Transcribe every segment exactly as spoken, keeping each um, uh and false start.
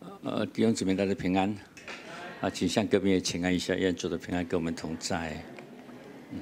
呃，弟兄姊妹大家平安啊，请向隔壁也请安一下，愿主的平安跟我们同在。嗯，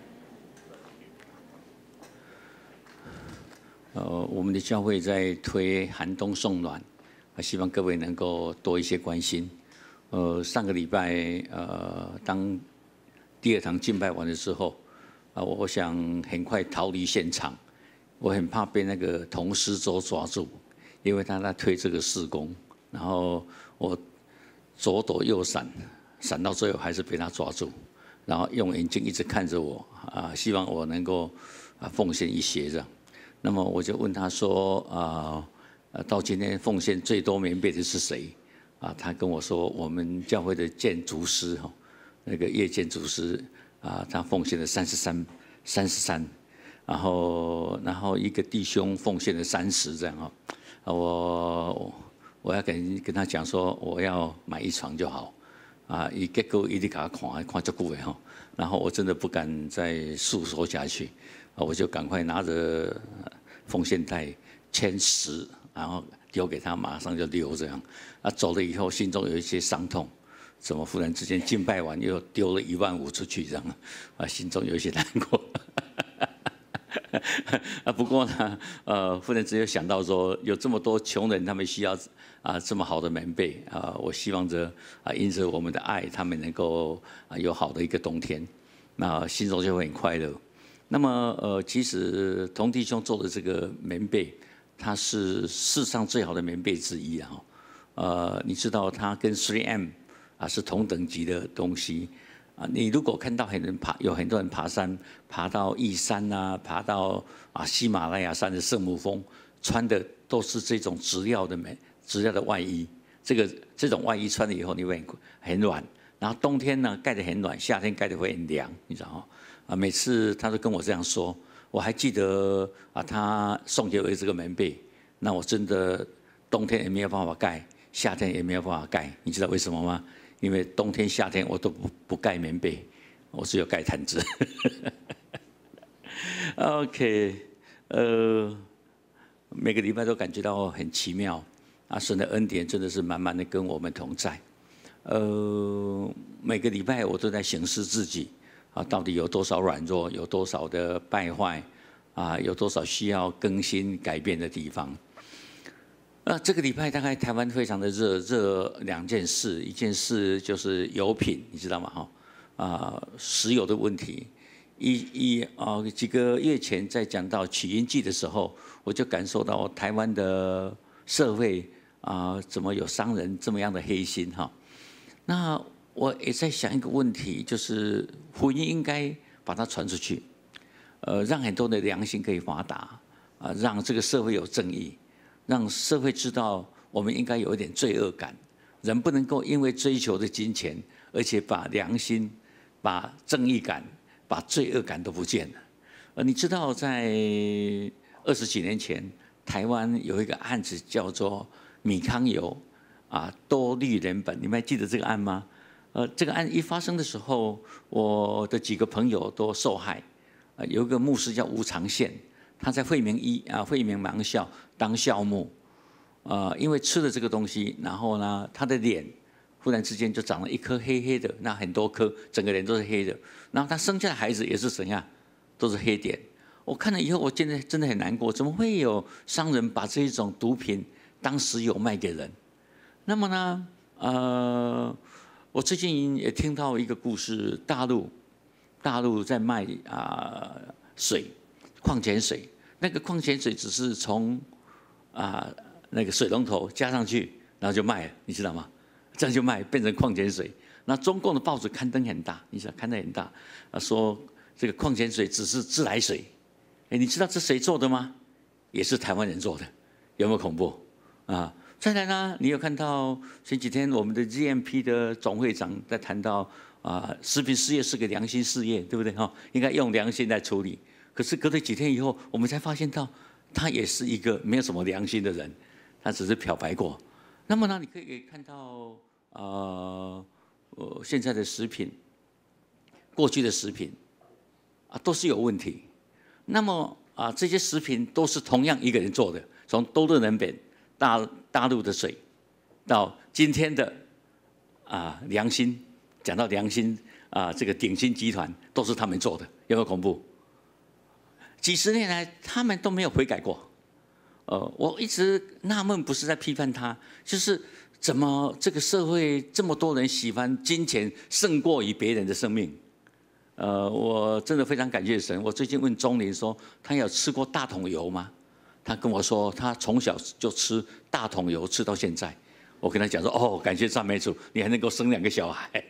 呃，我们的教会在推寒冬送暖，啊，希望各位能够多一些关心。呃，上个礼拜呃，当第二堂敬拜完了之后，啊，我想很快逃离现场，我很怕被那个同事周抓住，因为他在推这个事工。然后我左躲右闪，闪到最后还是被他抓住，然后用眼睛一直看着我啊，希望我能够啊奉献一些这样。那么我就问他说啊，到今天奉献最多棉被的是谁？啊，他跟我说我们教会的建筑师哈，那个叶建筑师啊，他奉献了三十三三十三，然后然后一个弟兄奉献了三十这样哈，我。我要跟跟他讲说，我要买一床就好，啊，伊结果一直给他看，看足久的吼，然后我真的不敢再诉说下去，啊，我就赶快拿着奉献袋签十，然后丢给他，马上就溜这样，啊，走了以后心中有一些伤痛，怎么忽然之间敬拜完又丢了一万五出去这样，啊，心中有一些难过。啊，不过呢，呃，忽然之间想到说，有这么多穷人，他们需要啊这么好的棉被啊，我希望着啊，因着我们的爱，他们能够啊有好的一个冬天，那心中就会很快乐。那么呃，其实童弟兄做的这个棉被，它是世上最好的棉被之一啊。呃，你知道它跟 三 M 啊是同等级的东西。啊，你如果看到很多人爬，有很多人爬山，爬到义山啊，爬到啊喜马拉雅山的圣母峰，穿的都是这种质料的棉、质料的外衣。这个这种外衣穿了以后，你会很很暖。然后冬天呢盖得很暖，夏天盖得会很凉，你知道吗？啊，每次他都跟我这样说，我还记得啊，他送给我这个棉被，那我真的冬天也没有办法盖，夏天也没有办法盖，你知道为什么吗？因为冬天、夏天我都不不盖棉被，我只有盖毯子。OK， 呃，每个礼拜都感觉到很奇妙，啊，神的恩典真的是满满的跟我们同在。呃，每个礼拜我都在审视自己，啊，到底有多少软弱，有多少的败坏，啊，有多少需要更新改变的地方。那这个礼拜大概台湾非常的热，热两件事，一件事就是油品，你知道吗？哈，啊，石油的问题。一一啊几个月前在讲到取音记的时候，我就感受到台湾的社会啊，怎么有商人这么样的黑心哈？那我也在想一个问题，就是福音应该把它传出去，呃，让很多的良心可以发达啊，让这个社会有正义。让社会知道，我们应该有一点罪恶感。人不能够因为追求的金钱，而且把良心、把正义感、把罪恶感都不见了。呃，你知道，在二十几年前，台湾有一个案子叫做米糠油啊多氯联苯，你们还记得这个案吗？呃，这个案一发生的时候，我的几个朋友都受害。呃，有一个牧师叫吴长宪。他在惠民医啊，惠民盲校当校牧，呃，因为吃了这个东西，然后呢，他的脸忽然之间就长了一颗黑黑的，那很多颗，整个脸都是黑的。然后他生下的孩子也是怎样，都是黑点。我看了以后，我真的真的很难过，怎么会有商人把这一种毒品当石油卖给人？那么呢，呃，我最近也听到一个故事，大陆大陆在卖啊、呃、水。矿泉水，那个矿泉水只是从啊、呃、那个水龙头加上去，然后就卖了，你知道吗？这样就卖，变成矿泉水。那中共的报纸刊登很大，你知道刊登很大，啊说这个矿泉水只是自来水。哎，你知道这谁做的吗？也是台湾人做的，有没有恐怖啊？再来呢，你有看到前几天我们的 G M P 的总会长在谈到啊，食品事业是个良心事业，对不对哈？应该用良心来处理。可是隔了几天以后，我们才发现到，他也是一个没有什么良心的人，他只是漂白过。那么呢，你可以看到，呃，呃，现在的食品，过去的食品，啊，都是有问题。那么啊，这些食品都是同样一个人做的，从多乐能本大大陆的水， 到今天的啊良心，讲到良心啊，这个鼎新集团都是他们做的，有没有恐怖？几十年来，他们都没有悔改过。呃，我一直纳闷，不是在批判他，就是怎么这个社会这么多人喜欢金钱胜过于别人的生命？呃，我真的非常感谢神。我最近问钟林说，他有吃过大桶油吗？他跟我说，他从小就吃大桶油，吃到现在。我跟他讲说，哦，感谢赞美主，你还能够生两个小孩。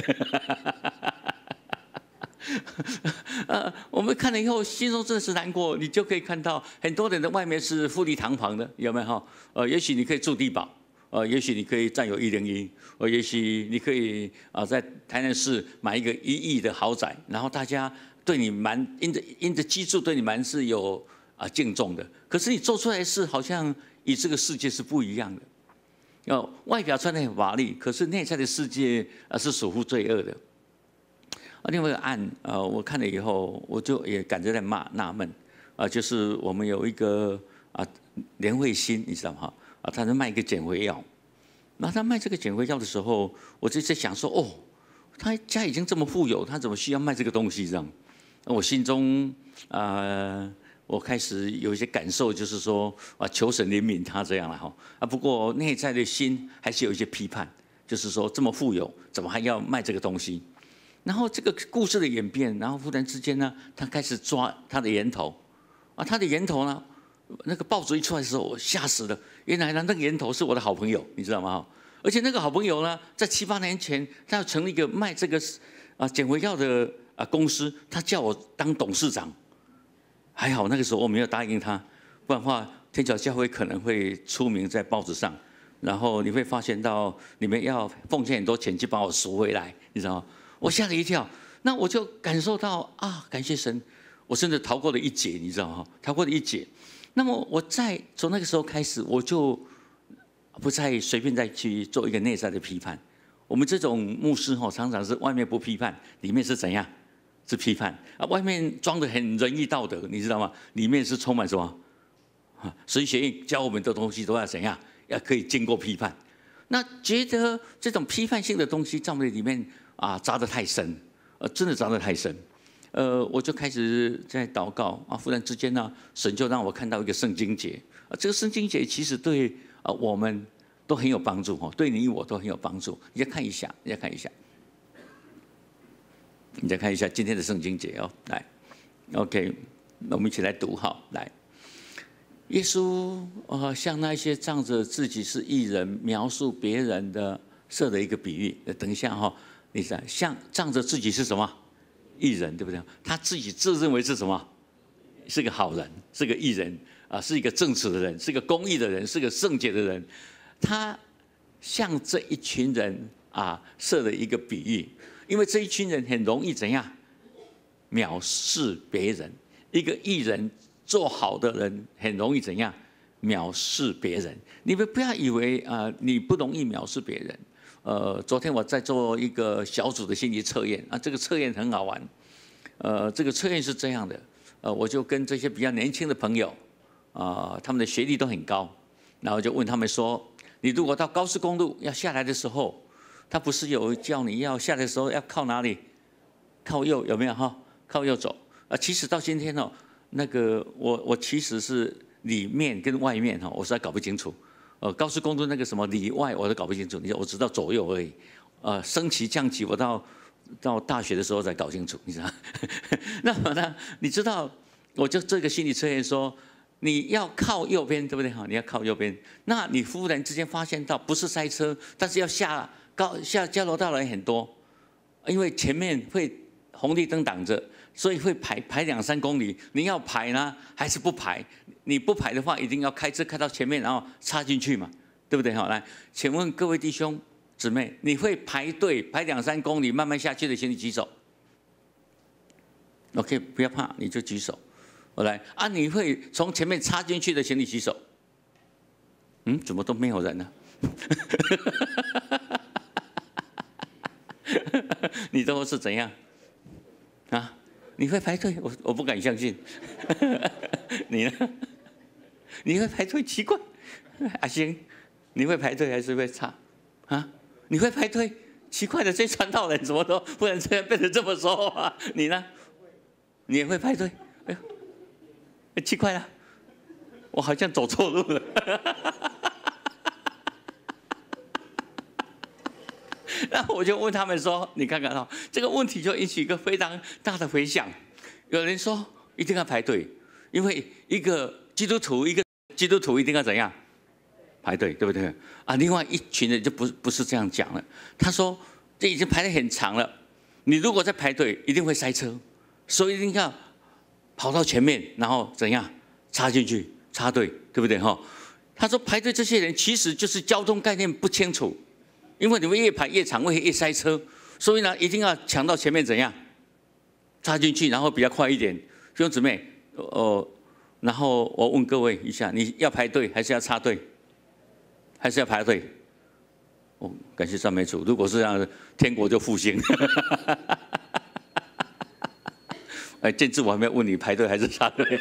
呃，我们看了以后，心中真的是难过。你就可以看到很多人的外面是富丽堂皇的，有没有哈？呃，也许你可以住地堡，呃，也许你可以占有一零一，呃，也许你可以啊、呃，在台南市买一个一亿的豪宅，然后大家对你蛮因着因着基础对你蛮是有啊、呃、敬重的。可是你做出来的事好像与这个世界是不一样的。哦，外表穿得很华丽，可是内在的世界啊是属乎罪恶的。啊，另外一个案，呃，我看了以后，我就也感觉在骂纳闷，啊，就是我们有一个啊连慧欣，你知道吗？啊，他在卖一个减肥药，那他卖这个减肥药的时候，我就在想说，哦，他家已经这么富有，他怎么需要卖这个东西这样？我心中啊、呃，我开始有一些感受，就是说啊，求神怜悯他这样了哈。啊，不过内在的心还是有一些批判，就是说这么富有，怎么还要卖这个东西？然后这个故事的演变，然后忽然之间呢，他开始抓他的源头，啊，他的源头呢，那个报纸一出来的时候，我吓死了。原来呢，那个源头是我的好朋友，你知道吗？而且那个好朋友呢，在七八年前，他要成立一个卖这个啊减肥药的啊公司，他叫我当董事长。还好那个时候我没有答应他，不然的话，天桥教会可能会出名在报纸上，然后你会发现到你们要奉献很多钱去把我赎回来，你知道吗？我吓了一跳，那我就感受到啊，感谢神，我甚至逃过了一劫，你知道吗？逃过了一劫。那么我在从那个时候开始，我就不再随便再去做一个内在的批判。我们这种牧师哈，常常是外面不批判，里面是怎样？是批判啊，外面装得很仁义道德，你知道吗？里面是充满什么？啊，神学院教我们的东西都要怎样？要可以经过批判。那觉得这种批判性的东西在我们里面啊扎得太深，呃，真的扎得太深。呃，我就开始在祷告啊，忽然之间呢，神就让我看到一个圣经节啊，这个圣经节其实对啊我们都很有帮助哦，对你我都很有帮助。你再看一下，你再看一下。你再看一下今天的圣经节哦，来 ，OK， 那我们一起来读哈，来，耶稣呃向那些仗着自己是义人描述别人的设的一个比喻，等一下哈，你想像仗着自己是什么义人，对不对？他自己自认为是什么？是个好人，是个义人啊，是一个正直的人，是个公义的人，是个圣洁的人，他向这一群人啊设了一个比喻。因为这一群人很容易怎样藐视别人，一个义人做好的人很容易怎样藐视别人。你们不要以为啊、呃，你不容易藐视别人。呃，昨天我在做一个小组的心理测验啊，这个测验很好玩。呃，这个测验是这样的，呃，我就跟这些比较年轻的朋友啊、呃，他们的学历都很高，然后就问他们说：你如果到高速公路要下来的时候，他不是有叫你要下来的时候要靠哪里？靠右有没有哈？靠右走啊！其实到今天哦，那个我我其实是里面跟外面哈，我实在搞不清楚。呃，高速公路那个什么里外我都搞不清楚，你我知道左右而已。呃，升旗降旗我到到大学的时候才搞清楚，你知道？那么呢，你知道我就这个心理测验说，你要靠右边，对不对哈？你要靠右边，那你忽然之间发现到不是塞车，但是要下。高下交流道的人很多，因为前面会红绿灯挡着，所以会排排两三公里。你要排呢，还是不排？你不排的话，一定要开车开到前面，然后插进去嘛，对不对？好，来，请问各位弟兄姊妹，你会排队排两三公里慢慢下去的，请你举手。OK， 不要怕，你就举手。我来啊，你会从前面插进去的，请你举手。嗯，怎么都没有人呢？你都是怎样啊？你会排队？我我不敢相信。你呢？你会排队？奇怪，阿星， 你会排队还是会插？啊？你会排队？奇怪的，这传道人怎么都忽然之间变得这么说话？你呢？你也会排队？哎呦，奇怪了，我好像走错路了。然后我就问他们说：“你看看哈、哦，这个问题就引起一个非常大的回响。有人说一定要排队，因为一个基督徒，一个基督徒一定要怎样？排队，对不对？啊，另外一群人就不不是这样讲了。他说这已经排得很长了，你如果在排队，一定会塞车，所以一定要跑到前面，然后怎样插进去插队，对不对？哈，他说排队这些人其实就是交通概念不清楚。”因为你们越排越长，会越塞车，所以呢，一定要抢到前面怎样插进去，然后比较快一点。弟兄姊妹，哦，然后我问各位一下，你要排队还是要插队？还是要排队？哦，感谢赞美主。如果是这样，天国就复兴。哎，这次我还没有问你排队还是插队。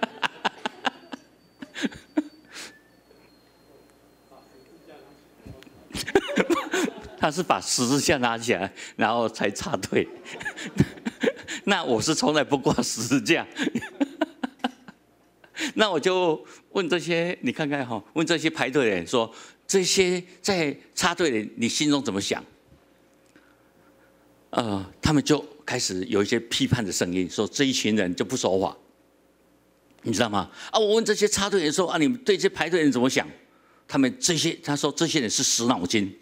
他是把十字架拿起来，然后才插队。那我是从来不挂十字架。那我就问这些，你看看哈，问这些排队的人说，这些在插队的人，你心中怎么想？呃，他们就开始有一些批判的声音，说这一群人就不守法，你知道吗？啊，我问这些插队的人说，啊，你们对这些排队的人怎么想？他们这些，他说这些人是死脑筋。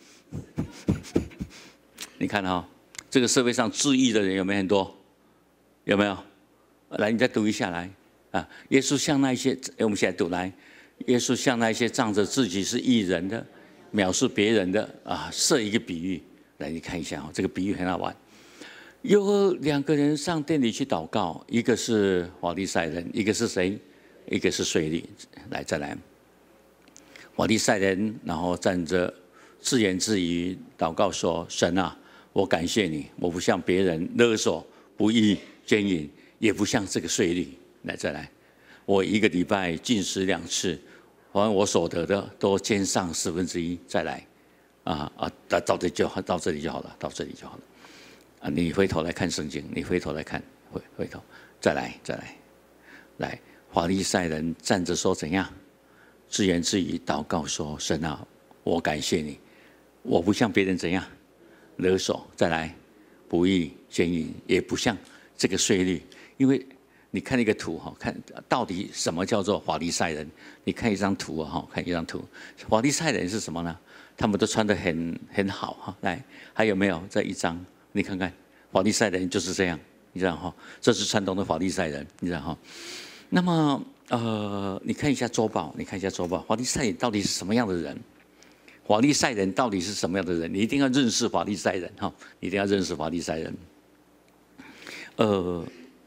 你看哈、哦，这个社会上质疑的人有没有很多？有没有？来，你再读一下来啊！耶稣向那些，我们现在读来，耶稣向那些仗着自己是义人的、藐视别人的啊，设一个比喻。来，你看一下哦，这个比喻很好玩。有两个人上殿里去祷告，一个是法利赛人，一个是谁？一个是税吏。来，再来，法利赛人，然后站着。自言自语祷告说：“神啊，我感谢你，我不像别人勒索、不义、奸淫，也不像这个税吏。来，再来，我一个礼拜进食两次，凡我所得的都兼上四分之一。再来，啊啊，到到这就好，到这里就好了，到这里就好了。啊，你回头来看圣经，你回头来看，回回头，再来，再来，来，法利赛人站着说怎样？自言自语祷告说：神啊，我感谢你。”我不像别人怎样勒索，再来不义奸淫，也不像这个税率。因为你看一个图哈，看到底什么叫做法利赛人？你看一张图哈，看一张图，法利赛人是什么呢？他们都穿得很很好哈。来，还有没有这一张？你看看，法利赛人就是这样，你知道哈？这是传统的法利赛人，你知道哈？那么呃，你看一下周报，你看一下周报，法利赛人到底是什么样的人？法利赛人到底是什么样的人？你一定要认识法利赛人哈，你一定要认识法利赛人。呃，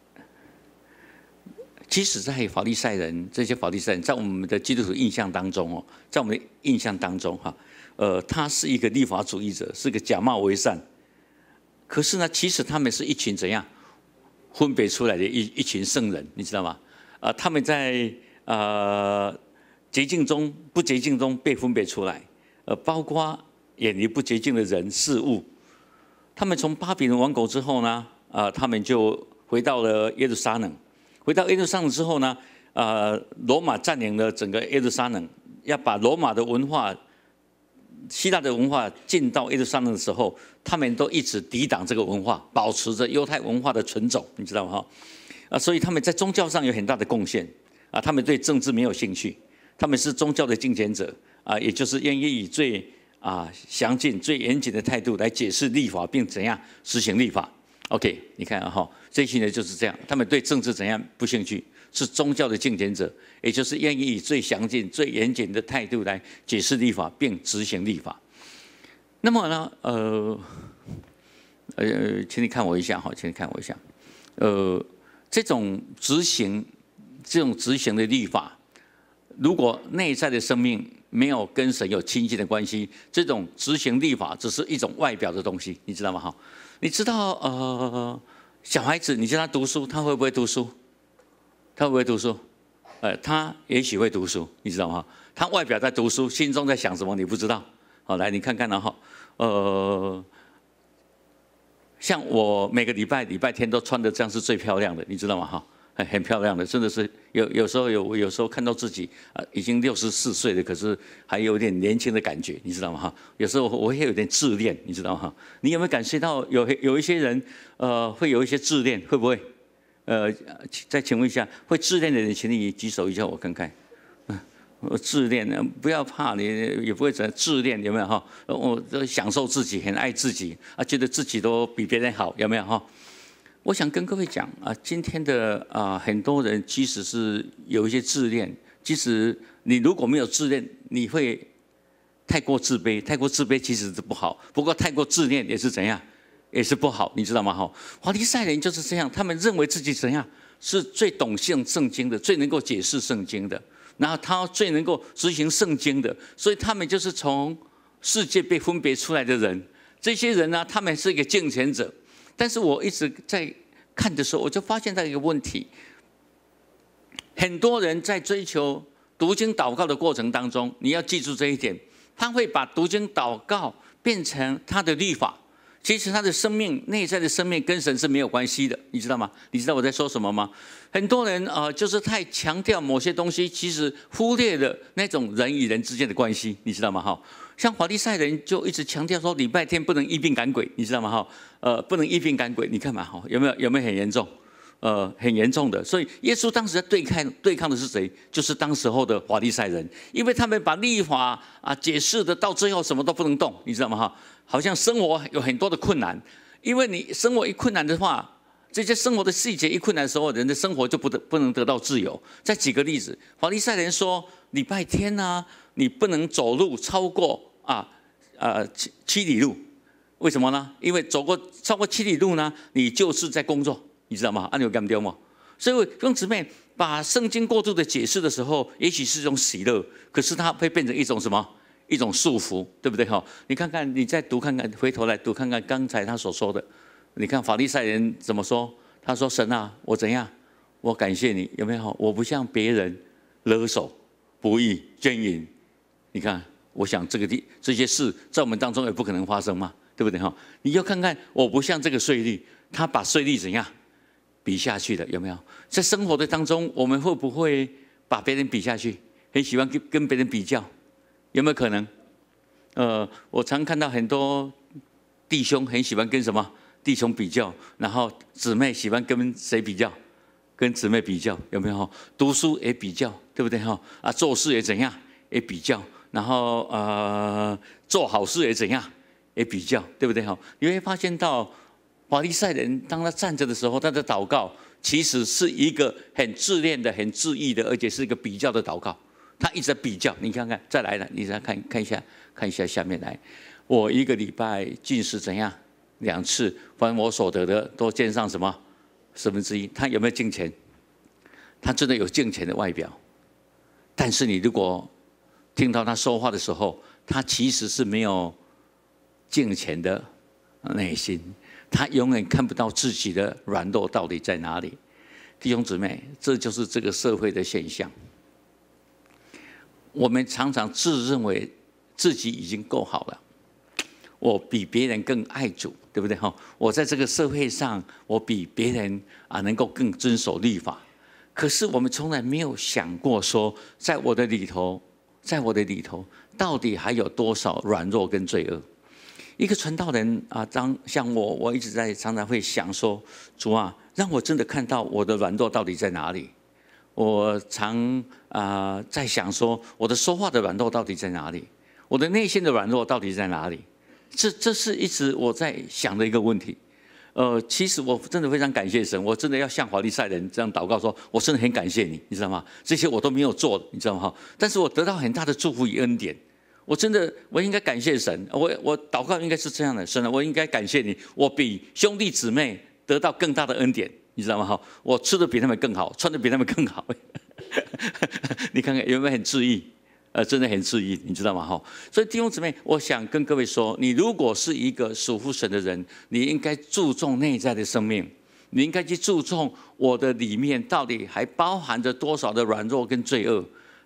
即使在法利赛人这些法利赛人，在我们的基督徒印象当中哦，在我们的印象当中哈，呃，他是一个律法主义者，是个假冒为善。可是呢，其实他们是一群怎样分别出来的一一群圣人，你知道吗？啊、呃，他们在呃洁净中、不洁净中被分别出来。呃，包括远离不洁净的人事物，他们从巴比伦亡国之后呢，啊、呃，他们就回到了耶路撒冷。回到耶路撒冷之后呢，呃，罗马占领了整个耶路撒冷，要把罗马的文化、希腊的文化进到耶路撒冷的时候，他们都一直抵挡这个文化，保持着犹太文化的存种，你知道吗？啊，所以他们在宗教上有很大的贡献啊，他们对政治没有兴趣，他们是宗教的敬虔者。啊，也就是愿意以最啊详尽、最严谨的态度来解释立法，并怎样实行立法。OK， 你看哈、啊，这群人就是这样，他们对政治怎样不兴趣，是宗教的敬虔者，也就是愿意以最详尽、最严谨的态度来解释立法，并执行立法。那么呢，呃，呃，请你看我一下哈，请你看我一下，呃，这种执行、这种执行的立法，如果内在的生命没有跟神有亲近的关系，这种执行律法只是一种外表的东西，你知道吗？哈，你知道呃，小孩子你叫他读书，他会不会读书？他会不会读书？呃，他也许会读书，你知道吗？ 他外表在读书，心中在想什么你不知道。好，来你看看了哈，呃，像我每个礼拜礼拜天都穿的这样是最漂亮的，你知道吗？哈，很很漂亮的，真的是有有时候有有时候看到自己啊、呃、已经六十四岁了，可是还有点年轻的感觉，你知道吗？哈，有时候我会有点自恋，你知道吗？哈，你有没有感受到有有一些人呃会有一些自恋，会不会？呃，再请问一下，会自恋的人，请你举手一下，我看看。我自恋呢，不要怕，你也不会怎自恋，有没有哈？我都享受自己，很爱自己啊，觉得自己都比别人好，有没有哈？我想跟各位讲啊，今天的啊很多人，即使是有一些自恋，即使你如果没有自恋，你会太过自卑，太过自卑其实是不好，不过太过自恋也是怎样，也是不好，你知道吗？哈，法利赛人就是这样，他们认为自己怎样是最懂圣圣经的，最能够解释圣经的。然后他最能够执行圣经的，所以他们就是从世界被分别出来的人。这些人呢，他们是一个敬虔者。但是我一直在看的时候，我就发现到一个问题：很多人在追求读经祷告的过程当中，你要记住这一点，他会把读经祷告变成他的律法。其实他的生命内在的生命跟神是没有关系的，你知道吗？你知道我在说什么吗？很多人啊、呃，就是太强调某些东西，其实忽略了那种人与人之间的关系，你知道吗？哈，像法利赛人就一直强调说礼拜天不能医病赶鬼，你知道吗？哈，呃，不能医病赶鬼，你看嘛，哈，有没有有没有很严重？呃，很严重的。所以耶稣当时在对抗对抗的是谁？就是当时候的法利赛人，因为他们把律法啊解释的到最后什么都不能动，你知道吗？哈，好像生活有很多的困难，因为你生活一困难的话，这些生活的细节一困难的时候，人的生活就不得不能得到自由。再举个例子，法利赛人说礼拜天啊，你不能走路超过啊呃七七里路，为什么呢？因为走过超过七里路呢，你就是在工作。你知道吗？按钮干掉吗？所以弟兄姊妹把圣经过度的解释的时候，也许是一种喜乐，可是它会变成一种什么？一种束缚，对不对？哈，你看看，你再读看看，回头来读看看刚才他所说的。你看法利赛人怎么说？他说：“神啊，我怎样？我感谢你，有没有？我不像别人勒索、不义、奸淫。你看，我想这个地这些事在我们当中也不可能发生嘛，对不对？哈，你要看看，我不像这个税吏，他把税吏怎样？”比下去的有没有？在生活的当中，我们会不会把别人比下去？很喜欢跟跟别人比较，有没有可能？呃，我常看到很多弟兄很喜欢跟什么弟兄比较，然后姊妹喜欢跟谁比较？跟姊妹比较，有没有？读书也比较，对不对？哈啊，做事也怎样？也比较，然后呃，做好事也怎样？也比较，对不对？哈，你会发现到。法利赛人当他站着的时候，他的祷告其实是一个很自恋的、很自义的，而且是一个比较的祷告。他一直在比较，你看看，再来了，你再看看一下，看一下下面来。我一个礼拜进食怎样？两次，凡我所得的都献上什么十分之一。他有没有敬虔？他真的有敬虔的外表，但是你如果听到他说话的时候，他其实是没有敬虔的内心。他永远看不到自己的软弱到底在哪里，弟兄姊妹，这就是这个社会的现象。我们常常自认为自己已经够好了，我比别人更爱主，对不对？哈，我在这个社会上，我比别人啊能够更遵守律法。可是我们从来没有想过说，在我的里头，在我的里头，到底还有多少软弱跟罪恶？一个传道人啊，当像我，我一直在常常会想说，主啊，让我真的看到我的软弱到底在哪里。我常啊、呃、在想说，我的说话的软弱到底在哪里？我的内心的软弱到底在哪里？这这是一直我在想的一个问题。呃，其实我真的非常感谢神，我真的要像法利赛人这样祷告说，我真的很感谢你，你知道吗？这些我都没有做，你知道吗？但是我得到很大的祝福与恩典。我真的，我应该感谢神。我我祷告应该是这样的，神啊，我应该感谢你。我比兄弟姊妹得到更大的恩典，你知道吗？哈，我吃的比他们更好，穿的比他们更好。你看看有没有很自义？呃，真的很自义，你知道吗？哈，所以弟兄姊妹，我想跟各位说，你如果是一个属乎神的人，你应该注重内在的生命，你应该去注重我的里面到底还包含着多少的软弱跟罪恶。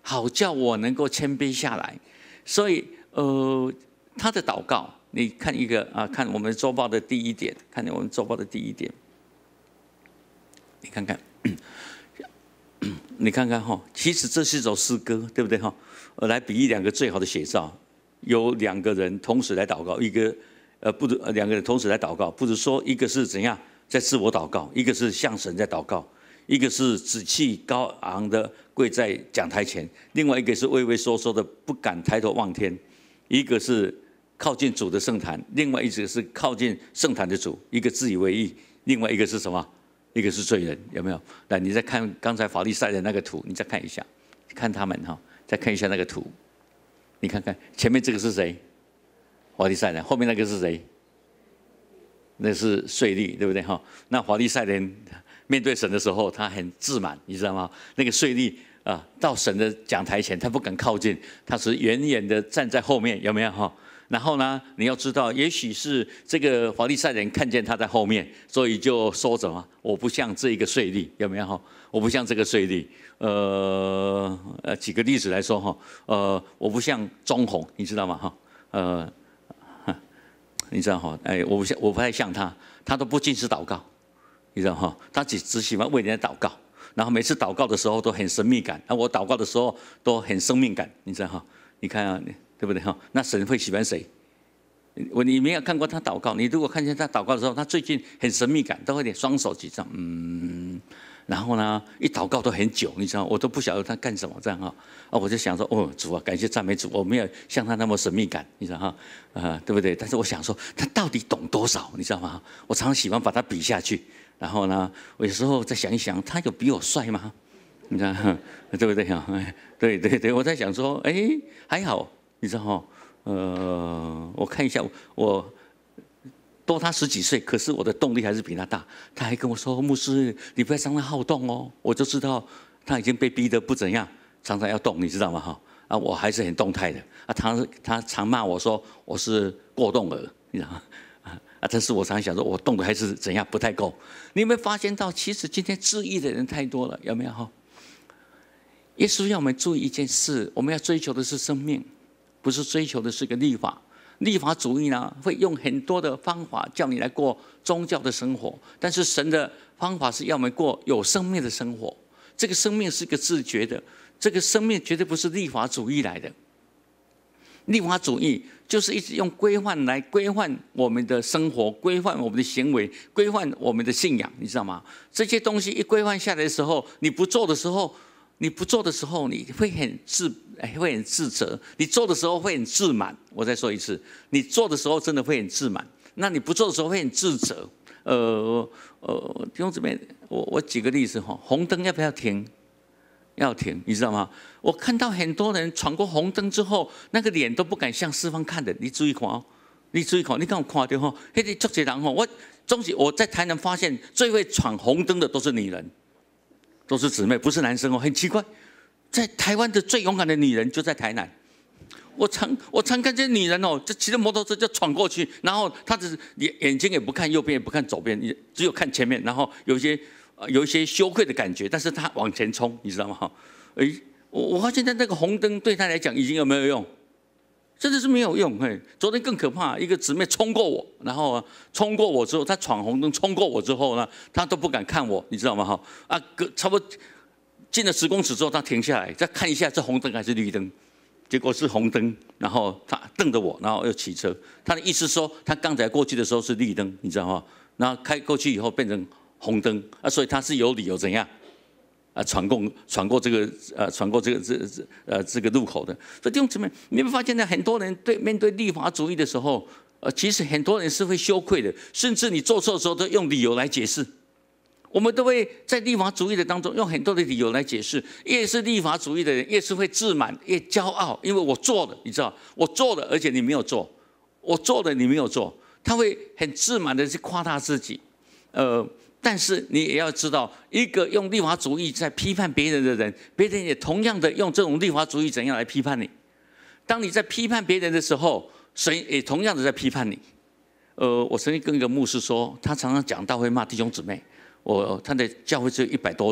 好叫我能够谦卑下来。所以，呃，他的祷告，你看一个啊，看我们周报的第一点，看我们周报的第一点，你看看，你看看哈，其实这是一首诗歌，对不对哈？呃，来比喻两个最好的写照，有两个人同时来祷告，一个呃不如两个人同时来祷告，不是说一个是怎样在自我祷告，一个是向神在祷告。一个是志气高昂的跪在讲台前，另外一个是畏畏缩缩的不敢抬头望天。一个是靠近主的圣坛，另外一个是靠近圣坛的主。一个自以为义，另外一个是什么？一个是罪人，有没有？来，你再看刚才法利赛的那个图，你再看一下，看他们哈，再看一下那个图，你看看前面这个是谁？法利赛人，后面那个是谁？那是税吏，对不对哈？那法利赛人面对神的时候，他很自满，你知道吗？那个税吏啊，到神的讲台前，他不敢靠近，他是远远的站在后面，有没有哈？然后呢，你要知道，也许是这个法利赛人看见他在后面，所以就说什么：“我不像这一个税吏，有没有哈？我不像这个税吏。”呃呃，举个例子来说哈，呃，我不像钟红，你知道吗哈？呃，你知道哈？哎，我不像，我不太像他，他都不禁食祷告。你知道哈，他只只喜欢为人家祷告，然后每次祷告的时候都很神秘感，而我祷告的时候都很生命感，你知道哈？你看啊，对不对哈？那神会喜欢谁？我你没有看过他祷告，你如果看见他祷告的时候，他最近很神秘感，都会点双手举上，嗯，然后呢，一祷告都很久，你知道，我都不晓得他干什么这样哈。啊，我就想说，哦，主啊，感谢赞美主，我没有像他那么神秘感，你知道哈？啊、呃，对不对？但是我想说，他到底懂多少？你知道吗？我常常喜欢把他比下去。然后呢，我有时候再想一想，他有比我帅吗？你知道，对不对哈？对对对，我在想说，哎，还好，你知道哈？呃，我看一下，我多他十几岁，可是我的动力还是比他大。他还跟我说，牧师，你不要常常好动哦。我就知道他已经被逼得不怎样，常常要动，你知道吗？哈啊，我还是很动态的啊。他他常骂我说我是过动儿，你知道吗？啊！但是我常常想说，我动的还是怎样不太够。你有没有发现到，其实今天质疑的人太多了，有没有哈？耶稣要我们注意一件事，我们要追求的是生命，不是追求的是个律法。律法主义呢，会用很多的方法叫你来过宗教的生活，但是神的方法是要我们过有生命的生活。这个生命是个自觉的，这个生命绝对不是律法主义来的。律法主义就是一直用规范来规范我们的生活，规范我们的行为，规范我们的信仰，你知道吗？这些东西一规范下来的时候，你不做的时候，你不做的时候，你会很自，会很自责；你做的时候会很自满。我再说一次，你做的时候真的会很自满，那你不做的时候会很自责。呃呃，弟兄姊妹，我我举个例子哈，红灯要不要停？要停，你知道吗？我看到很多人闯过红灯之后，那个脸都不敢向四方看的。你注意看哦，你注意看，你看我看到哈，那些足多人哈，我总是我在台南发现最会闯红灯的都是女人，都是姊妹，不是男生哦，很奇怪。在台湾的最勇敢的女人就在台南。我常我常看这些女人哦，就骑着摩托车就闯过去，然后她的眼眼睛也不看右边，也不看左边，只有看前面，然后有一些。有一些羞愧的感觉，但是他往前冲，你知道吗？哎，我我发现在那个红灯对他来讲已经有没有用？真的是没有用。嘿，昨天更可怕，一个姊妹冲过我，然后冲过我之后，她闯红灯冲过我之后呢，她都不敢看我，你知道吗？哈啊，差不多进了十公尺之后，她停下来再看一下这红灯还是绿灯，结果是红灯，然后她瞪着我，然后又骑车。她的意思说，她刚才过去的时候是绿灯，你知道吗？然后开过去以后变成红灯啊，所以他是有理由怎样啊闯过闯过这个呃闯过这个这这呃这个路口的。所以弟兄姊妹，你会发现呢，很多人对面对律法主义的时候，呃，其实很多人是会羞愧的，甚至你做错的时候都用理由来解释。我们都会在律法主义的当中用很多的理由来解释。越是律法主义的人，越是会自满，越骄傲，因为我做了，你知道，我做了，而且你没有做，我做了你没有做，他会很自满的去夸大自己，呃。但是你也要知道，一个用律法主义在批判别人的人，别人也同样的用这种律法主义怎样来批判你。当你在批判别人的时候，神也同样的在批判你。呃，我曾经跟一个牧师说，他常常讲道会骂弟兄姊妹，我他的教会只有一百多人，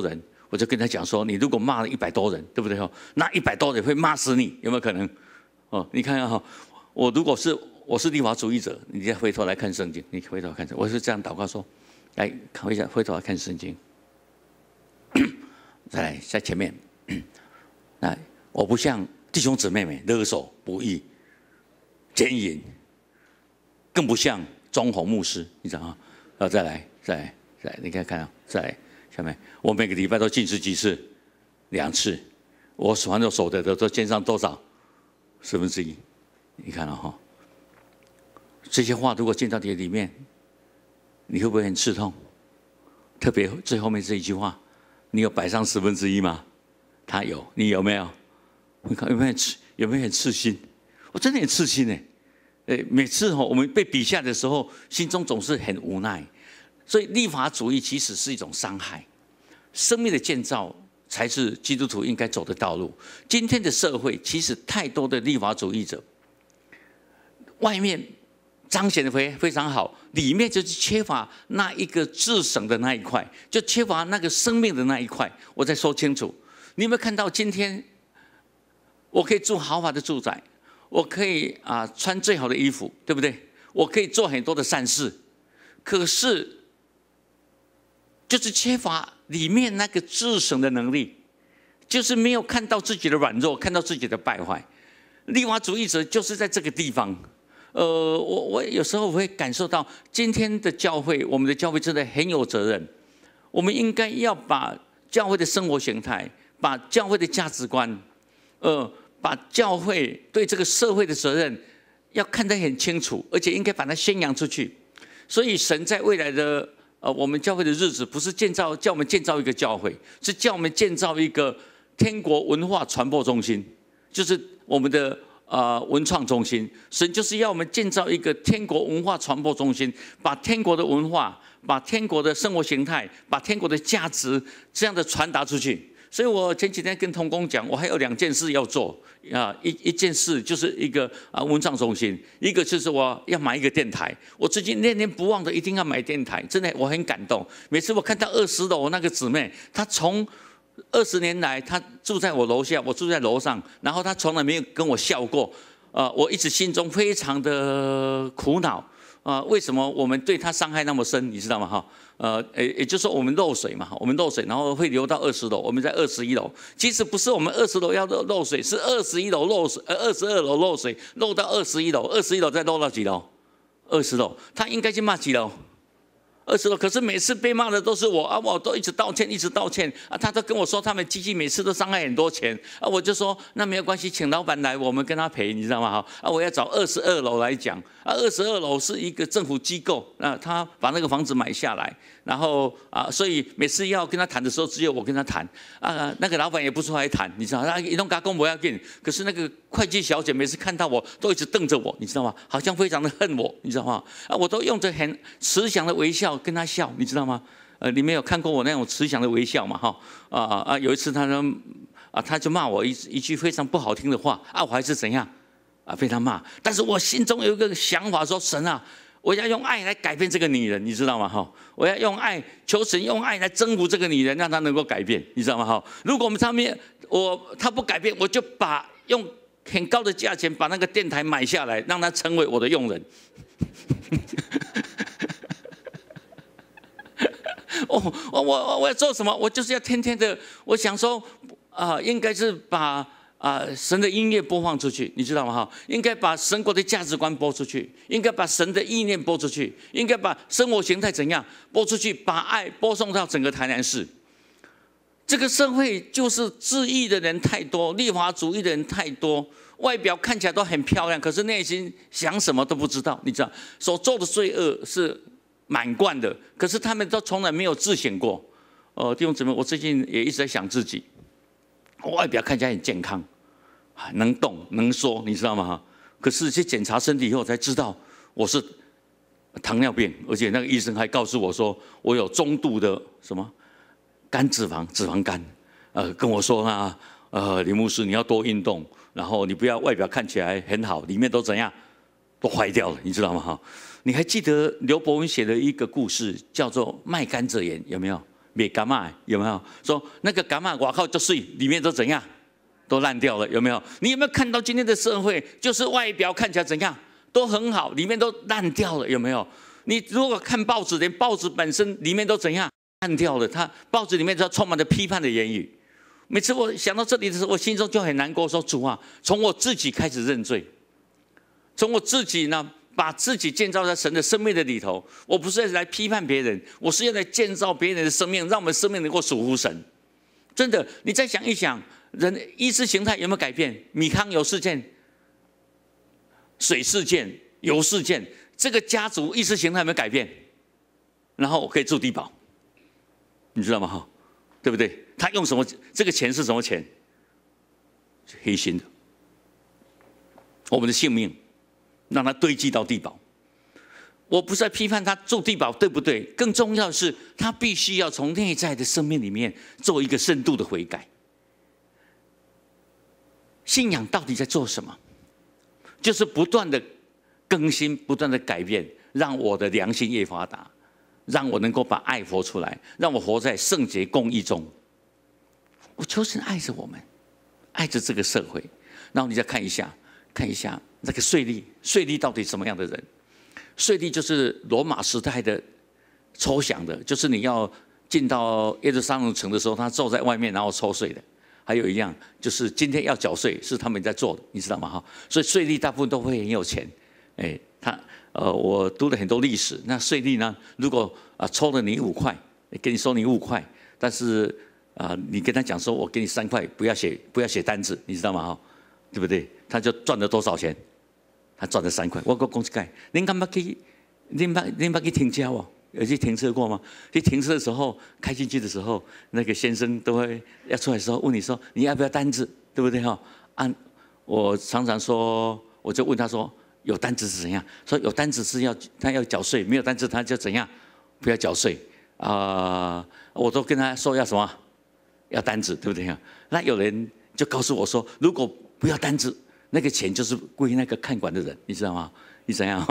我就跟他讲说，你如果骂了一百多人，对不对哈？那一百多人会骂死你，有没有可能？哦，你看看哈，我如果是我是立法主义者，你再回头来看圣经，你回头看，我是这样祷告说，来看一下，回头来看圣经，再来在前面，那我不像弟兄姊妹们勒索不义、奸淫，更不像中红牧师，你知道吗？啊，再来，再来，再来，你看看啊，再来。下面，我每个礼拜都禁食几次？两次。我所有所得的都捐上多少？十分之一。你看了、哦、哈，这些话如果进到你的里面，你会不会很刺痛？特别最后面这一句话，你有摆上十分之一吗？他有，你有没有？你看有没有很刺？有没有很刺心？我真的很刺心哎！每次哈我们被比下的时候，心中总是很无奈。所以立法主义其实是一种伤害，生命的建造才是基督徒应该走的道路。今天的社会其实太多的立法主义者，外面彰显的非非常好，里面就是缺乏那一个至省的那一块，就缺乏那个生命的那一块。我再说清楚，你有没有看到今天我可以住豪华的住宅，我可以啊穿最好的衣服，对不对？我可以做很多的善事，可是就是缺乏里面那个至省的能力，就是没有看到自己的软弱，看到自己的败坏。立法主义者就是在这个地方。呃，我我有时候会感受到，今天的教会，我们的教会真的很有责任。我们应该要把教会的生活形态，把教会的价值观，呃，把教会对这个社会的责任要看得很清楚，而且应该把它宣扬出去。所以，神在未来的呃，我们教会的日子不是建造叫我们建造一个教会，是叫我们建造一个天国文化传播中心，就是我们的呃文创中心。神就是要我们建造一个天国文化传播中心，把天国的文化、把天国的生活形态、把天国的价值这样的传达出去。所以我前几天跟同工讲，我还有两件事要做啊，一一件事就是一个啊文创中心，一个就是我要买一个电台。我最近念念不忘的，一定要买电台，真的我很感动。每次我看到二十楼那个姊妹，她从二十年来，她住在我楼下，我住在楼上，然后她从来没有跟我笑过，呃，我一直心中非常的苦恼啊、呃，为什么我们对她伤害那么深，你知道吗？哈。呃，也也就是说我们漏水嘛，我们漏水，然后会流到二十楼，我们在二十一楼。其实不是我们二十楼要漏漏水，是二十一楼漏水，呃，二十二楼漏水，漏到二十一楼，二十一楼再漏到几楼？二十楼，他应该去骂几楼？二十楼。可是每次被骂的都是我啊，我都一直道歉，一直道歉啊，他都跟我说他们机器每次都伤害很多钱啊，我就说那没有关系，请老板来，我们跟他赔，你知道吗？哈啊，我要找二十二楼来讲啊，二十二楼是一个政府机构，那他把那个房子买下来。然后啊，所以每次要跟他谈的时候，只有我跟他谈啊。那个老板也不出来谈，你知道，他一弄加工不要紧。可是那个会计小姐每次看到我都一直瞪着我，你知道吗？好像非常的恨我，你知道吗？啊，我都用着很慈祥的微笑跟他笑，你知道吗？呃，你们有看过我那种慈祥的微笑吗？哈啊啊！有一次他说啊，他就骂我一一句非常不好听的话啊，我还是怎样啊被他骂，但是我心中有一个想法说，神啊。我要用爱来改变这个女人，你知道吗？哈，我要用爱，求神用爱来征服这个女人，让她能够改变，你知道吗？哈，如果我们上面我她不改变，我就把用很高的价钱把那个电台买下来，让她成为我的佣人。哦，我我我要做什么？我就是要天天的，我想说啊、呃，应该是把。啊、呃，神的音乐播放出去，你知道吗？哈，应该把神国的价值观播出去，应该把神的意念播出去，应该把生活形态怎样播出去，把爱播送到整个台南市。这个社会就是自义的人太多，立法主义的人太多，外表看起来都很漂亮，可是内心想什么都不知道，你知道，所做的罪恶是满贯的，可是他们都从来没有自省过。哦、呃，弟兄姊妹，我最近也一直在想自己。外表看起来很健康，能动能说，你知道吗？可是去检查身体以后才知道我是糖尿病，而且那个医生还告诉我说我有中度的什么肝脂肪、脂肪肝。呃，跟我说啊，呃，林牧师你要多运动，然后你不要外表看起来很好，里面都怎样都坏掉了，你知道吗？哈，你还记得刘伯温写的一个故事叫做《卖甘蔗盐》有没有？ 没干嘛？有没有？说那个干嘛？我靠，就水里面都怎样？都烂掉了，有没有？你有没有看到今天的社会，就是外表看起来怎样都很好，里面都烂掉了，有没有？你如果看报纸，连报纸本身里面都怎样烂掉了？它报纸里面都充满了批判的言语。每次我想到这里的时候，我心中就很难过，说主啊，从我自己开始认罪，从我自己呢，把自己建造在神的生命的里头。我不是来批判别人，我是要来建造别人的生命，让我们生命能够属乎神。真的，你再想一想。人意识形态有没有改变？米糠油事件、水事件、油事件，这个家族意识形态有没有改变？然后我可以住地堡，你知道吗？哈，对不对？他用什么？这个钱是什么钱？黑心的，我们的性命让他堆积到地堡。我不是在批判他住地堡对不对？更重要的是，他必须要从内在的生命里面做一个深度的悔改。信仰到底在做什么？就是不断的更新，不断的改变，让我的良心越发达，让我能够把爱活出来，让我活在圣洁公义中。我求神爱着我们，爱着这个社会。然后你再看一下，看一下那个税吏，税吏到底什么样的人？税吏就是罗马时代的抽奖的，就是你要进到耶路撒冷城的时候，他坐在外面然后抽税的。还有一样，就是今天要缴税是他们在做的，你知道吗？哈，所以税吏大部分都会很有钱。哎，他呃，我读了很多历史，那税吏呢，如果啊抽了你五块，给你收你五块，但是啊、呃、你跟他讲说，我给你三块，不要写不要写单子，你知道吗？哈，对不对？他就赚了多少钱？他赚了三块。我讲公司盖，您干嘛去？您把您把去停车哦？有去停车过吗？去停车的时候，开进去的时候，那个先生都会要出来的时候问你说：“你要不要单子？对不对？”哈，按我常常说，我就问他说：“有单子是怎样？”说有单子是要他要缴税，没有单子他就怎样，不要缴税啊、呃！我都跟他说要什么，要单子，对不对？那有人就告诉我说，如果不要单子，那个钱就是归那个看管的人，你知道吗？你怎样？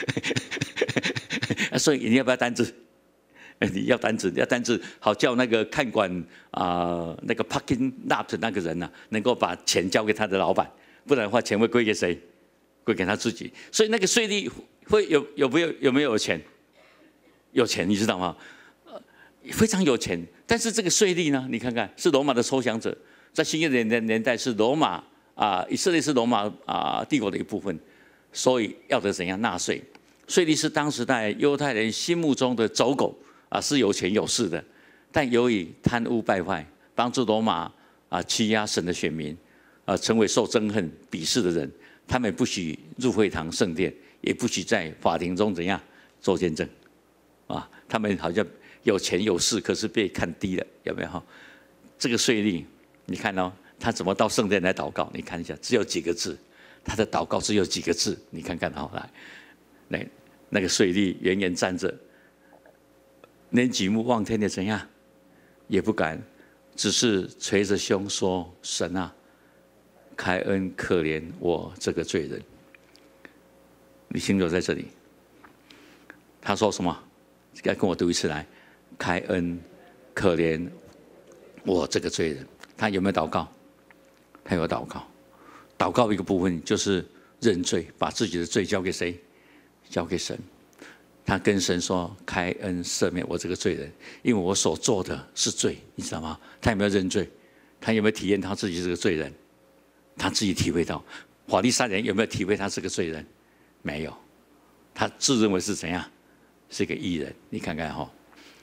所以你要不要单子？你要单子，要单子，好叫那个看管啊、呃，那个 parking lot 那个人呐、啊，能够把钱交给他的老板，不然的话，钱会归给谁？归给他自己。所以那个税吏会有有没有有没有钱？有钱，你知道吗？非常有钱。但是这个税吏呢，你看看是罗马的抽象者，在新约的年代是罗马啊、呃，以色列是罗马啊、呃、帝国的一部分，所以要得怎样纳税？税吏是当时代犹太人心目中的走狗啊，是有钱有势的，但由于贪污败坏，帮助罗马啊欺压神的选民，啊成为受憎恨鄙视的人，他们不许入会堂圣殿，也不许在法庭中怎样做见证，啊，他们好像有钱有势，可是被看低了，有没有？这个税吏，你看哦，他怎么到圣殿来祷告？你看一下，只有几个字，他的祷告只有几个字，你看看好来。那那个税吏远远站着，连举目望天的怎样也不敢，只是捶着胸说：“神啊，开恩可怜我这个罪人。”你心留在这里。他说什么？该跟我读一次来。开恩可怜我这个罪人。他有没有祷告？他有祷告。祷告一个部分就是认罪，把自己的罪交给谁？交给神。他跟神说：“开恩赦免我这个罪人，因为我所做的是罪，你知道吗？”他有没有认罪？他有没有体验他自己是个罪人？他自己体会到。法利赛人有没有体会他是个罪人？没有。他自认为是怎样？是个义人。你看看哈、哦，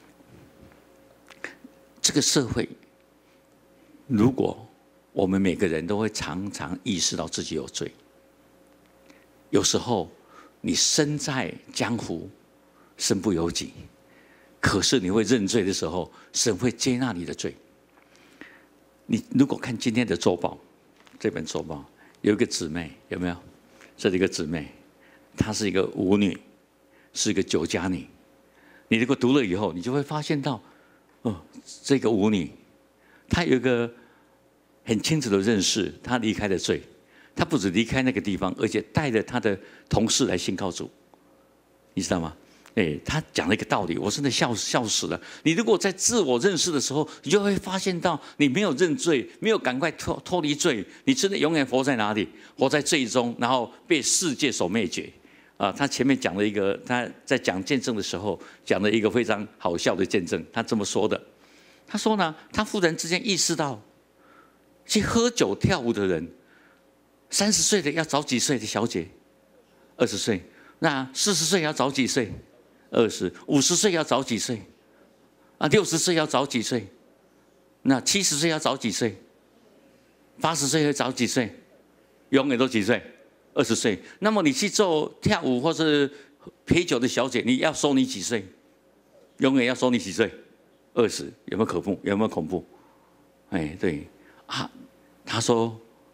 这个社会，如果我们每个人都会常常意识到自己有罪，有时候你身在江湖，身不由己，可是你会认罪的时候，神会接纳你的罪。你如果看今天的周报，这本周报有一个姊妹，有没有？这是一个姊妹，她是一个舞女，是一个酒家女。你如果读了以后，你就会发现到，哦，这个舞女，她有一个很清楚的认识，她离开了罪。她不止离开那个地方，而且带着她的同事来信靠主，你知道吗？ 哎，他讲了一个道理，我真的笑笑死了。你如果在自我认识的时候，你就会发现到你没有认罪，没有赶快脱脱离罪，你真的永远活在哪里？活在罪中，然后被世界所灭绝。啊，他前面讲了一个，他在讲见证的时候讲了一个非常好笑的见证。他这么说的，他说呢，他忽然之间意识到，去喝酒跳舞的人，三十岁的要找几岁的小姐？二十岁。那四十岁要找几岁？二十。五十岁要找几岁？啊，六十岁要找几岁？那七十岁要找几岁？八十岁要找几岁？永远都几岁？二十岁。那么你去做跳舞或是陪酒的小姐，你要收你几岁？永远要收你几岁？二十。有没有可怖？有没有恐怖？哎，对啊，他说，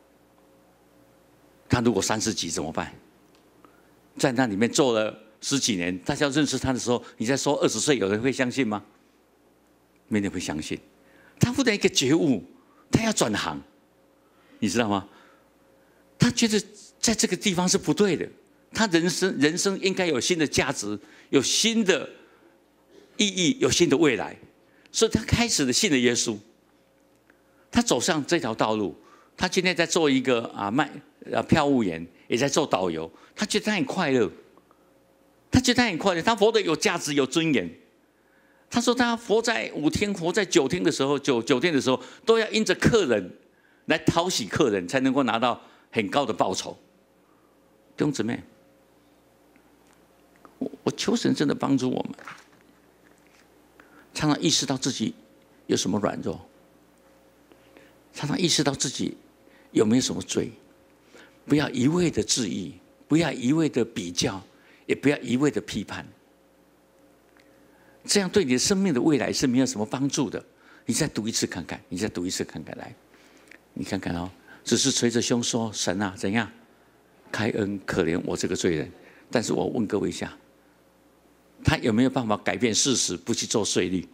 他如果三十几怎么办？在那里面做了十几年，大家认识他的时候，你在说二十岁，有人会相信吗？没人会相信。他忽然一个觉悟，他要转行，你知道吗？他觉得在这个地方是不对的，他人生人生应该有新的价值，有新的意义，有新的未来，所以他开始的信了耶稣。他走上这条道路，他今天在做一个啊卖啊票务员，也在做导游，他觉得他很快乐，他觉得他很快乐，他活得有价值、有尊严。他说他活在五天、活在九天的时候，九九天的时候，都要因着客人来讨喜客人，才能够拿到很高的报酬。弟兄姊妹，我我求神真的帮助我们，常常意识到自己有什么软弱，常常意识到自己有没有什么罪，不要一味的质疑，不要一味的比较，也不要一味的批判，这样对你的生命的未来是没有什么帮助的。你再读一次看看，你再读一次看看，来，你看看哦，只是捶着胸说：“神啊，怎样开恩可怜我这个罪人。”但是我问各位一下，他有没有办法改变事实，不去做税吏？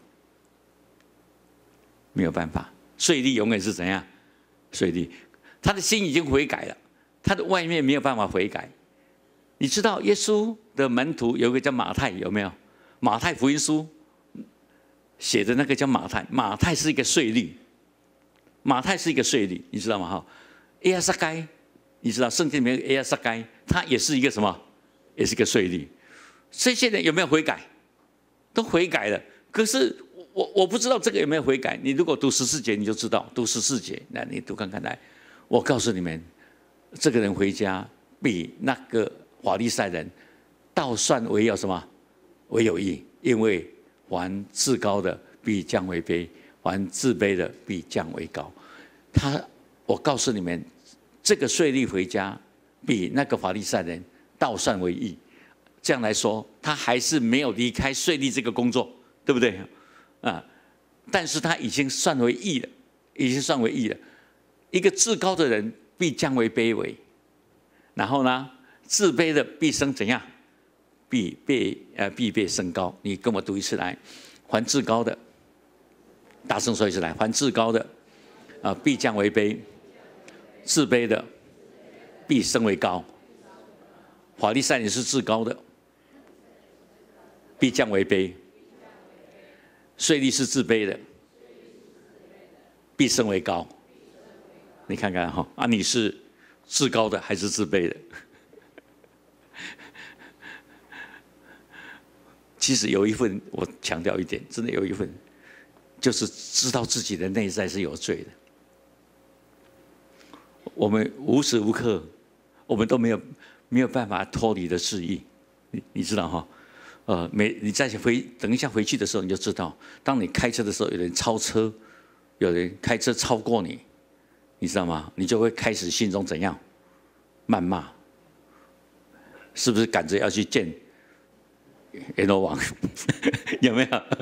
没有办法，税吏永远是怎样？税吏，他的心已经悔改了，他的外面没有办法悔改。你知道耶稣的门徒有一个叫马太，有没有？马太福音书写的那个叫马太，马太是一个税吏，马太是一个税吏，你知道吗？哈，耶亚撒该，你知道圣经里面耶亚撒该，他也是一个什么？也是一个税吏。这些人有没有悔改？都悔改了。可是我我不知道这个有没有悔改。你如果读十四节，你就知道。读十四节，来你读看看来。我告诉你们，这个人回家比那个法利赛人倒算为有什么？为有益，因为凡自高的必降为卑，凡自卑的必降为高。他，我告诉你们，这个税吏回家比那个法利赛人倒算为义。这样来说，他还是没有离开税吏这个工作，对不对？啊，但是他已经算为义了，已经算为义了。一个至高的人必降为卑微，然后呢，自卑的必升怎样？必被呃必被升高。你跟我读一次来，凡至高的，大声说一次来，凡至高的，啊，必降为卑；自卑的，必升为高。法利赛人是至高的，必降为卑；税吏是自卑的，必升为高。你看看哈，啊，你是至高的还是自卑的？其实有一份，我强调一点，真的有一份，就是知道自己的内在是有罪的。我们无时无刻，我们都没有没有办法脱离的质疑，你你知道哈？呃，每你再回等一下回去的时候，你就知道，当你开车的时候，有人超车，有人开车超过你，你知道吗？你就会开始心中怎样谩骂，是不是赶着要去见阎罗王？有没有？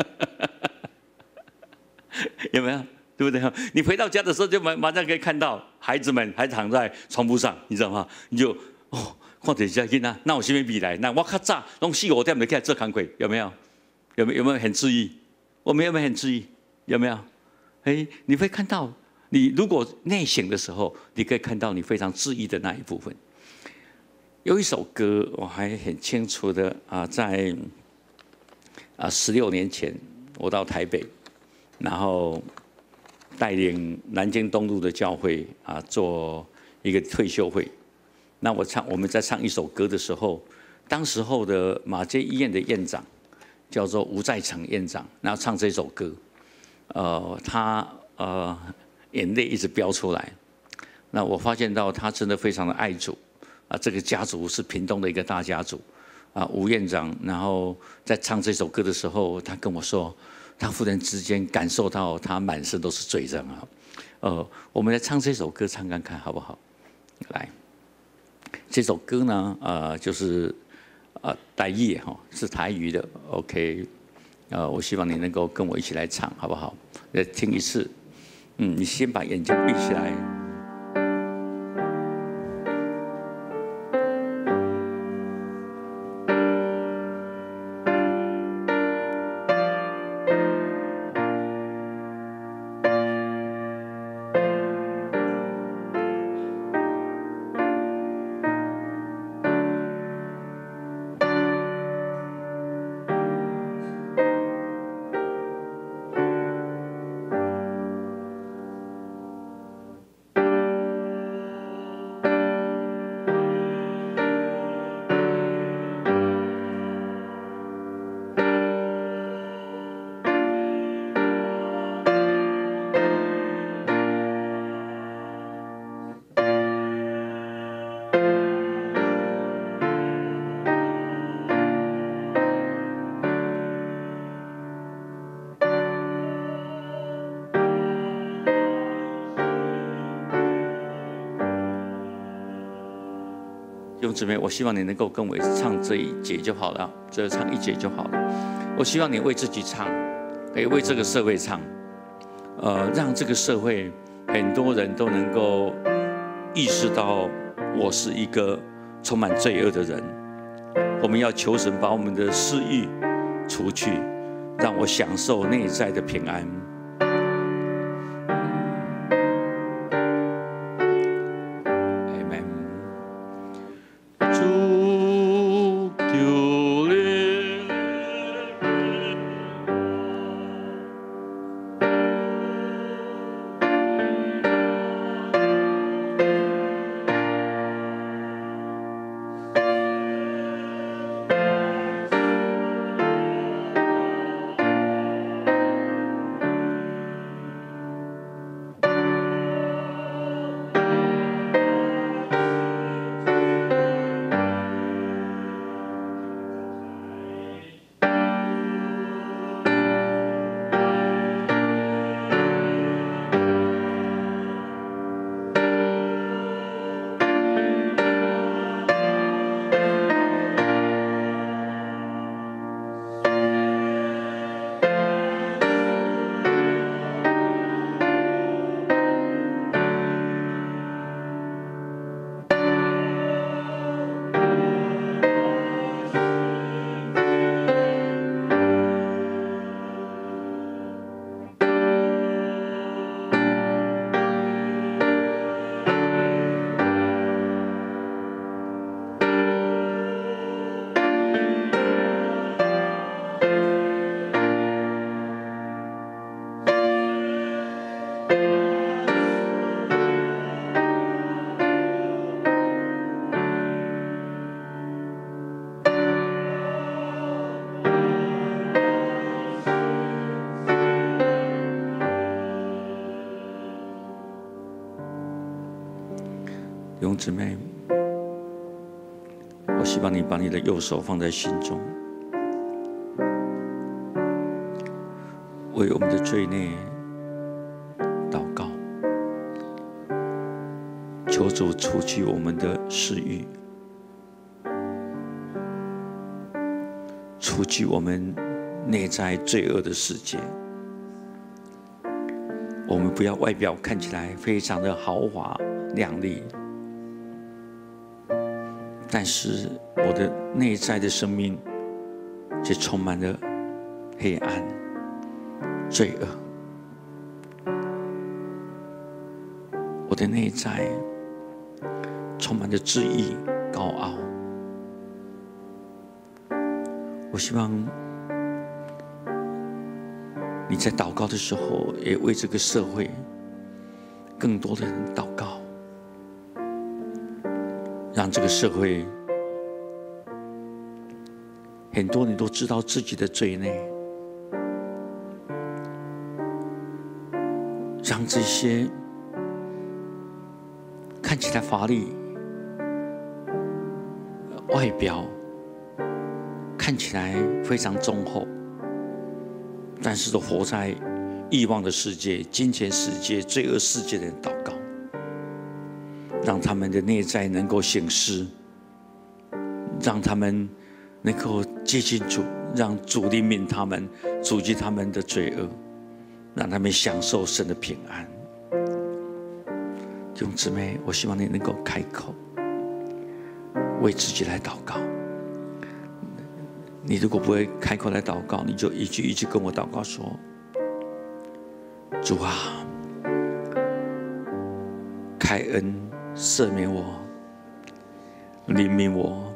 有没有？对不对？你回到家的时候，就马马上可以看到孩子们还躺在床铺上，你知道吗？你就哦，看这些囡仔，那有什么未来？那我较早拢四五点就起来做工课，有没有？有没有？有没有很质疑？我们有没有很质疑？有没有？哎，你会看到，你如果内省的时候，你可以看到你非常质疑的那一部分。 有一首歌我还很清楚的啊，在啊十六年前，我到台北，然后带领南京东路的教会啊做一个退休会。那我唱我们在唱一首歌的时候，当时候的马偕医院的院长叫做吴在成院长，然后唱这首歌，呃，他呃眼泪一直飙出来。那我发现到他真的非常的爱主。啊，这个家族是屏东的一个大家族，啊，吴院长，然后在唱这首歌的时候，他跟我说，他忽然之间感受到他满身都是罪证啊，呃，我们来唱这首歌，唱看看好不好？来，这首歌呢，呃，就是呃台语哈，是台语的 ，OK， 呃，我希望你能够跟我一起来唱，好不好？来听一次，嗯，你先把眼睛闭起来。弟兄姊妹，我希望你能够跟我唱这一节就好了，只唱一节就好了。我希望你为自己唱，也为这个社会唱，呃，让这个社会很多人都能够意识到，我是一个充满罪恶的人。我们要求神把我们的私欲除去，让我享受内在的平安。弟兄姊妹，我希望你把你的右手放在心中，为我们的罪孽祷告，求主除去我们的私欲，除去我们内在罪恶的世界。我们不要外表看起来非常的豪华亮丽，但是我的内在的生命却充满了黑暗、罪恶。我的内在充满了自义、高傲。 我希望你在祷告的时候，也为这个社会更多的人祷告，让这个社会很多人都知道自己的罪孽，让这些看起来法律外表看起来非常忠厚，但是都活在欲望的世界、金钱世界、罪恶世界的人祷告，让他们的内在能够醒思，让他们能够接近主，让主怜悯他们，除去他们的罪恶，让他们享受神的平安。弟兄姊妹，我希望你能够开口，为自己来祷告。你如果不会开口来祷告，你就一句一句跟我祷告说：主啊，开恩赦免我，怜悯我，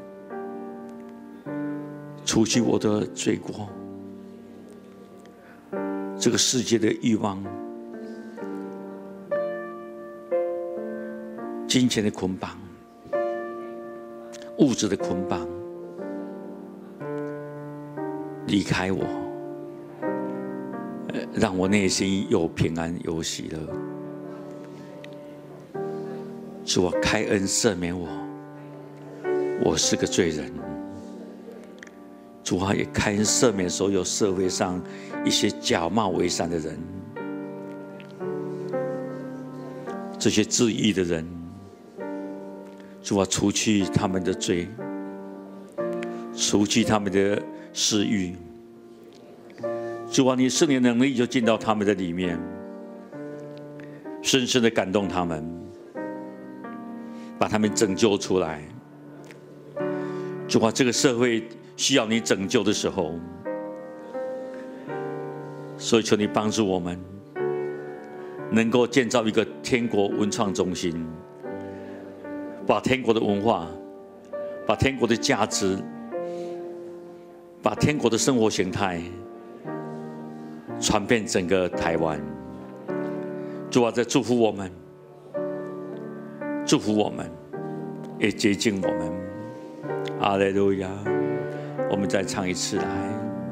除去我的罪过。这个世界的欲望、金钱的捆绑、物质的捆绑，离开我，让我内心有平安有喜乐。主啊，开恩赦免我，我是个罪人。主啊，也开恩赦免所有社会上一些假冒伪善的人，这些自义的人。主啊，除去他们的罪，除去他们的私欲。主啊，你圣灵的能力就进到他们的里面，深深的感动他们，把他们拯救出来。主啊，这个社会需要你拯救的时候，所以求你帮助我们，能够建造一个天国文创中心，把天国的文化，把天国的价值，把天国的生活形态传遍整个台湾。主啊，在祝福我们，祝福我们，也接近我们。阿利路亚！我们再唱一次来。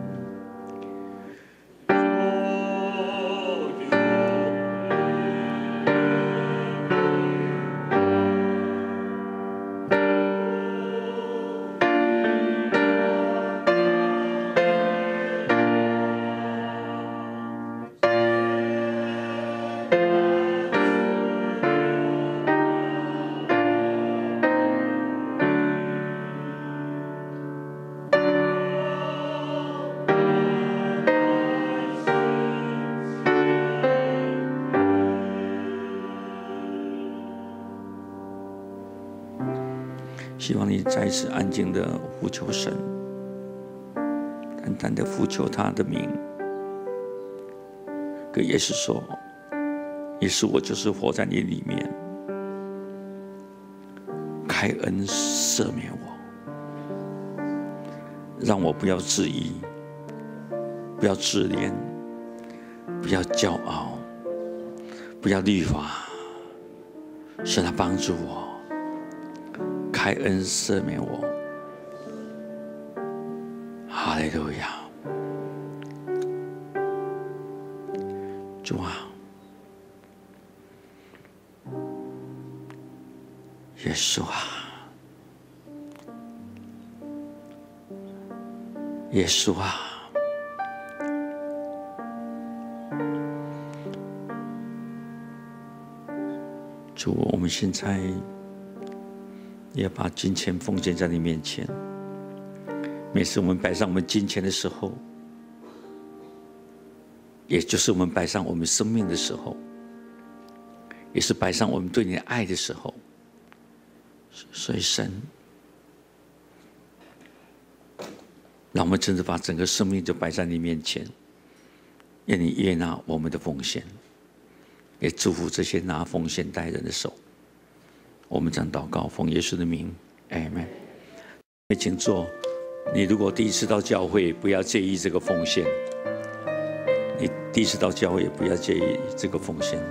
希望你再一次安静的呼求神，单单的呼求他的名，跟耶稣说：耶稣，我就是活在你里面，开恩赦免我，让我不要自义，不要自怜，不要骄傲，不要律法，是他帮助我。开恩赦免我，哈利路亚！主啊，耶稣啊，耶稣啊，主，我们现在也把金钱奉献在你面前。每次我们摆上我们金钱的时候，也就是我们摆上我们生命的时候，也是摆上我们对你的爱的时候。所以神，让我们真的把整个生命就摆在你面前，愿你悦纳我们的奉献，也祝福这些拿奉献带人的手。我们这样祷告，奉耶稣的名 ，Amen。请坐， 你如果第一次到教会，不要介意这个奉献。你第一次到教会，也不要介意这个奉献。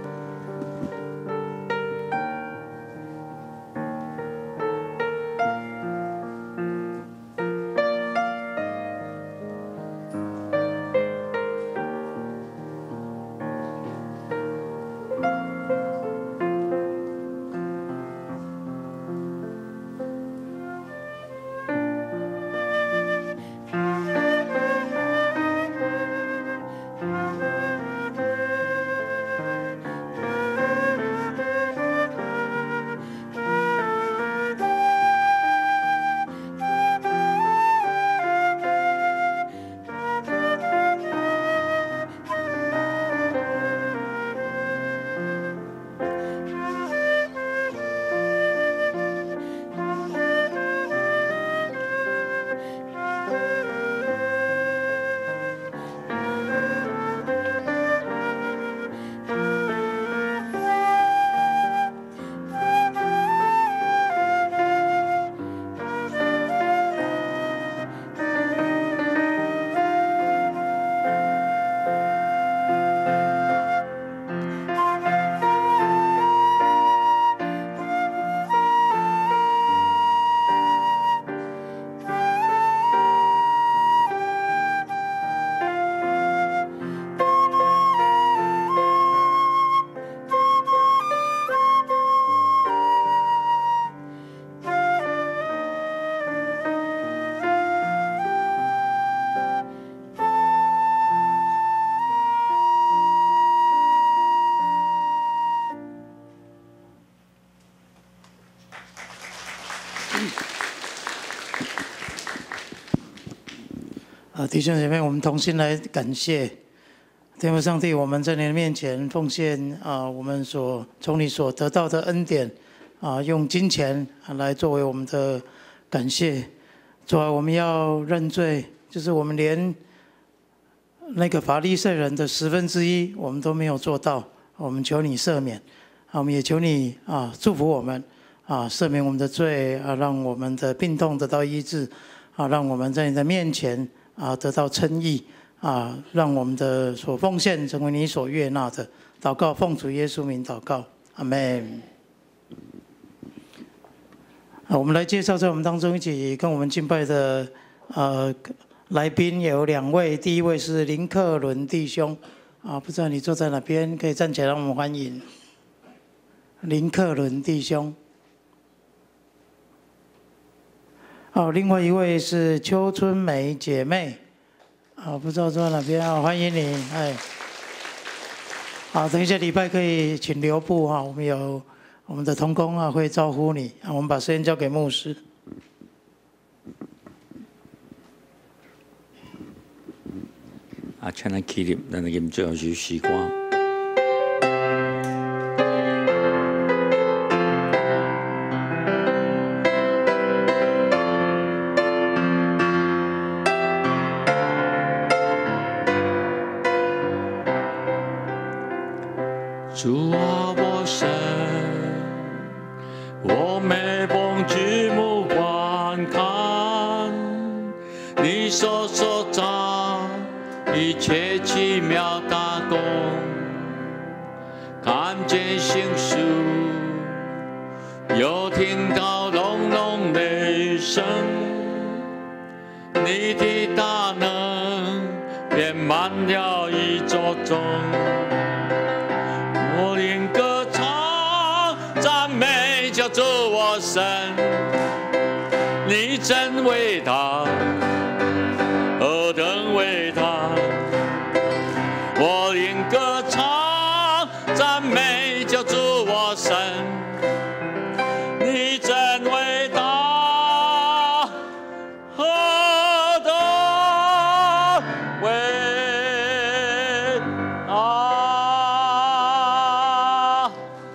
啊，弟兄姐妹，我们同心来感谢天父上帝，我们在你的面前奉献啊，我们所从你所得到的恩典啊，用金钱来作为我们的感谢。主啊，我们要认罪，就是我们连那个法利赛人的十分之一我们都没有做到，我们求你赦免啊，我们也求你啊祝福我们啊，赦免我们的罪啊，让我们的病痛得到医治啊，让我们在你的面前啊得到称义啊，让我们的所奉献成为你所悦纳的。祷告，奉主耶稣名祷告，阿们。啊，我们来介绍在我们当中一起跟我们敬拜的呃来宾有两位，第一位是林克伦弟兄啊，不知道你坐在哪边，可以站起来让我们欢迎林克伦弟兄。好，另外一位是邱春梅姐妹，啊，不知道坐在哪边啊，欢迎你，哎，好，等一下礼拜可以请留步哈，我们有我们的同工啊会招呼你，啊，我们把时间交给牧师。 啊，请咱起立，咱今最后是时光。主啊，我神，我每逢举目观看你所所造一切奇妙大功，看见星宿，又听到隆隆雷声，你的大能遍满了宇宙中。我灵歌唱，赞美叫做我神，你真伟大，何等伟大！我灵歌唱，赞美叫做我神，你真伟大，何等伟大！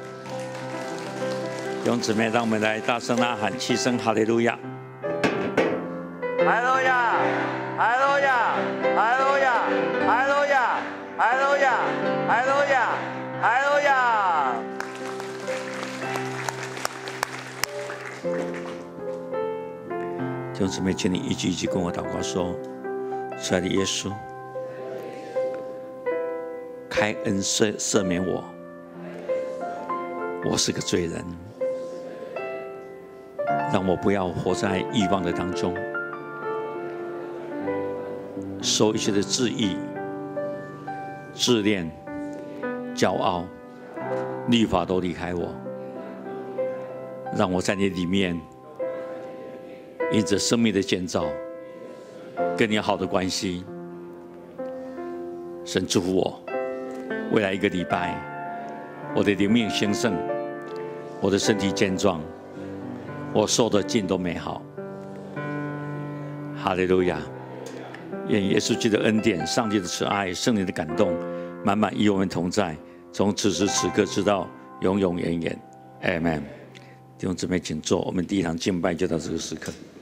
弟兄姊妹，让我们来大声呐喊七声哈利路亚！ 哈利路亚！哈利路亚！哈利路亚！哈利路亚！哈利路亚！哈利路亚！哈利路亚！ 弟兄姊姊妹，请你一句一句跟我祷告说：亲爱的耶稣，开恩赦赦免我，我是个罪人，让我不要活在欲望的当中，受一切的自义、自恋、骄傲、律法都离开我，让我在你里面，因着生命的建造，跟你好的关系。神祝福我，未来一个礼拜，我的灵命兴盛，我的身体健壮，我受的尽都美好。哈利路亚！愿耶稣基督的恩典、上帝的慈爱、圣灵的感动，满满与我们同在，从此时此刻直到永永远远。阿们。弟兄姊妹，请坐。我们第一堂敬拜就到这个时刻。